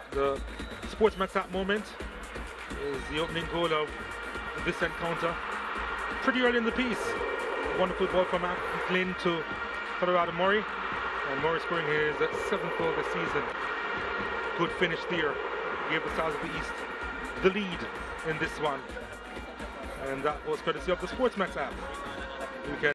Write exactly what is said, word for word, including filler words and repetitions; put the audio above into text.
The SportsMax app moment is the opening goal of this encounter. Pretty early in the piece. Wonderful ball from McLean to Colorado Murray. And Murray scoring his seventh goal this season. Good finish there. Gave the Stars of the East the lead in this one. And that was courtesy of the SportsMax app. You can